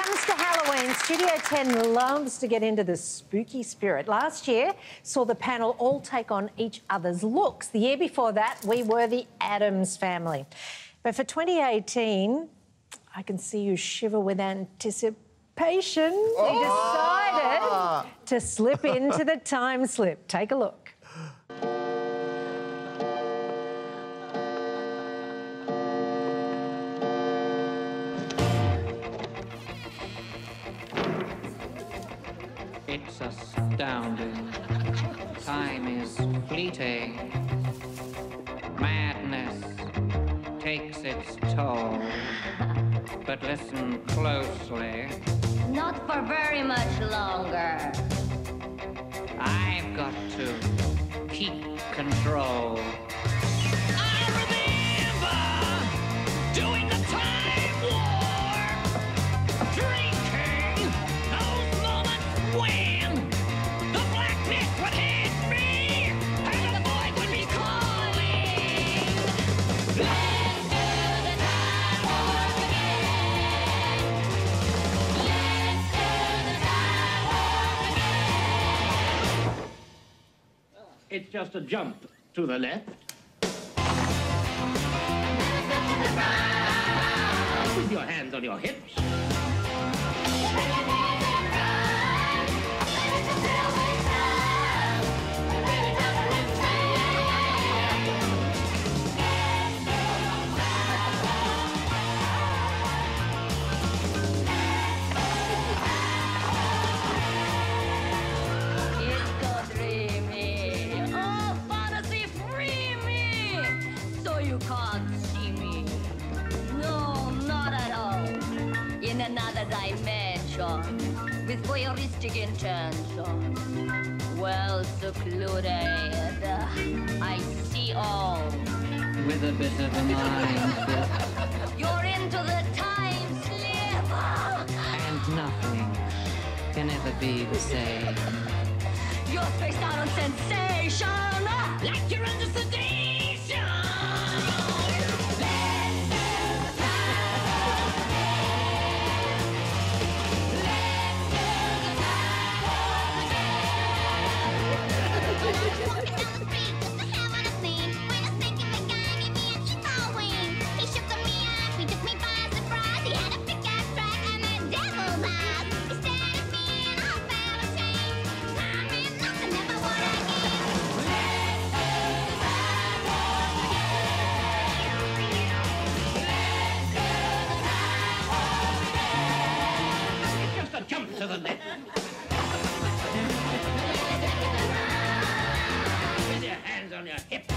comes to Halloween, Studio 10 loves to get into the spooky spirit. Last year saw the panel all take on each other's looks. The year before that, we were the Addams family. But for 2018, I can see you shiver with anticipation. We decided to slip into the time slip. Take a look. It's astounding. Time is fleeting. Madness takes its toll. But listen closely. Not for very much longer. I've got to keep control. I remember doing the time warp, drinking those moments when the blackness would hit me and the void would be calling. Let's do the time warp again. Let's do the time warp again. It's just a jump to the left. With your hands on your hips. It's so dreamy. Oh, fantasy free me. So you can't see me. No, not at all. In another dimension. With voyeuristic intention. Well secluded. I see all. With a bit of a mind slip, You're into the time slip. and nothing can ever be the same. You're spaced out on sensation. Like you're under sedation. Let's do the time warp again. Let's do the time warp again. Walking down the street just to have on a scene. When a snake in the guy gave me an evil wing. He shook me eyes, he took me by surprise. He had a pickaxe track and a devil's eyes. He stared at me and I felt a change. Time is nothing, never what I give. Let's do the time warp again. Let's do the time warp again. It's just a jump to the left. With your hands on your hips.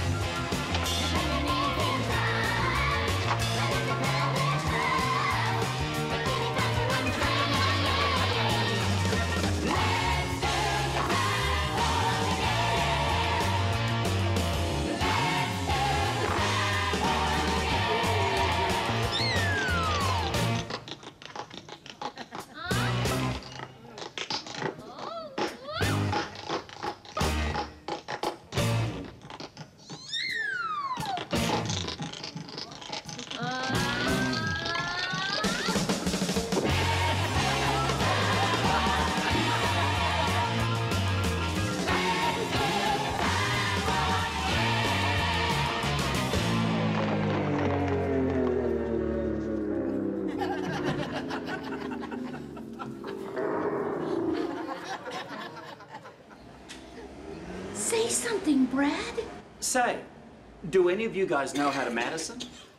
Say something, Brad. Say, do any of you guys know how to Madison?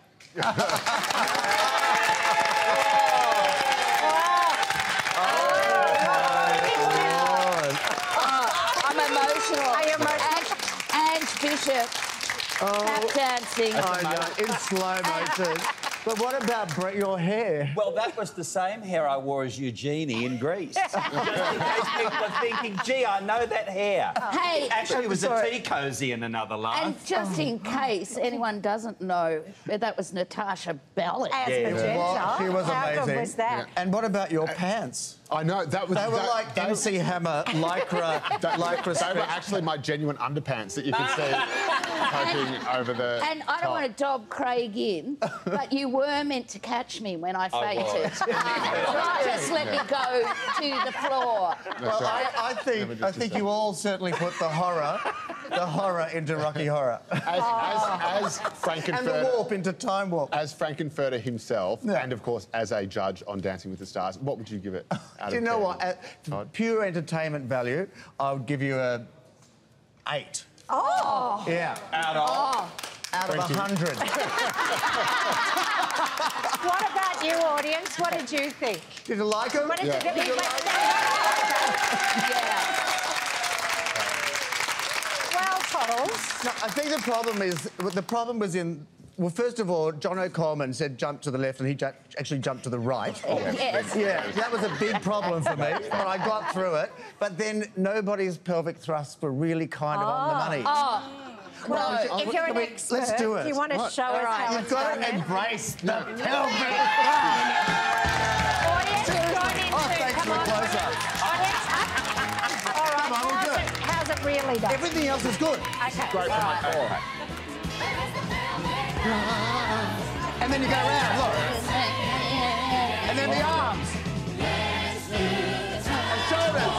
I'm emotional. Are you emotional? And Bishop tap dancing. I know, in slow motion. But what about your hair? Well, that was the same hair I wore as Eugenie in Greece. Just in case people are thinking, gee, I know that hair. Hey, Actually, it was a sorry. tea cosy in another life. And just in case anyone doesn't know, that was Natasha Bellick. As Yeah. magenta. Well, she was How amazing. good was that? And what about your pants? I know, that was... They were like MC Hammer, lycra They were stretch. actually my genuine underpants that you could see poking over the And I don't top. want to dob Craig in, but you were meant to catch me when I fainted. Not just let me go to the floor. Well, I think you all certainly put the horror into Rocky Horror. As And the Frankenfurter, warp into Time Warp. as Frankenfurter himself, Yeah. and of course as a judge on Dancing with the Stars, what would you give it? Out Do you of know 10? what? At pure entertainment value, I would give you a 8. Oh! Yeah. Out of... Out of 100. What about you, audience? What did you think? Did you like him? What did you think? Well, Toddles. No, I think the problem was in. Well, first of all, John O'Coleman said jump to the left, and he actually jumped to the right. Yes. Yeah, that was a big problem for me, but I got through it. But then nobody's pelvic thrusts were really kind of on the money. Oh, Well, no. if you're an expert, let's do it. do you want to show us how You've it's got done to then? embrace the pelvic. Audience, join in Oh, too. thanks Come for on. a close-up. Audience, up. All right, Come on, we'll do it. how's it really done? Everything else is good. Okay. Great for my core. And then you go around, look. And then the arms. And shoulders.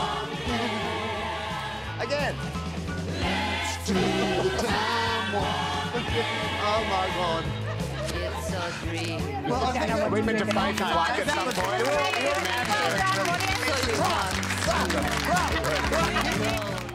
Again. Oh, my God. It's a dream. Well, I think We meant to fake it like at some point. Well done, audience. So you want.